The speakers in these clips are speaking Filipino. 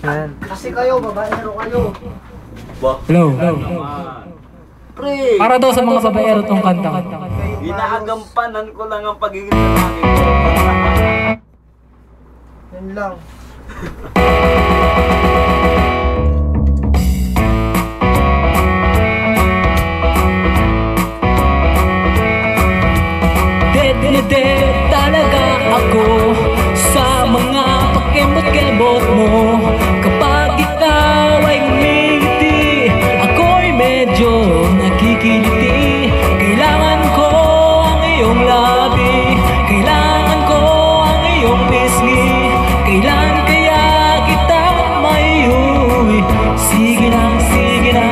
Yan. Kasi kayo, babaero kayo. Hello. Pre, Para daw sa mga babaero tong kanta. inaagampanan ko lang ang pagiging lalaki ko. Yan lang. Dead talaga ako sa mga pakemot-kemot mo. Kapag ikaw ay ngumiti, ako'y medyo nakikiliti. Kailangan ko ang iyong labi, kailangan ko ang iyong pisngi. Kailan kaya kita maiuwi? Sige na, sige na,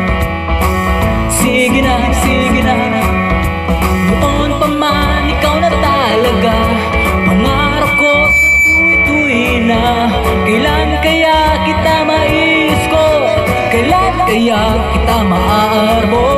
sige na, sige na. Noon pa man ikaw na talaga, pangarap ko sa tuwi-tuwi na. Kailan kaya kita maisko? Kailan kaya kita maaarbo?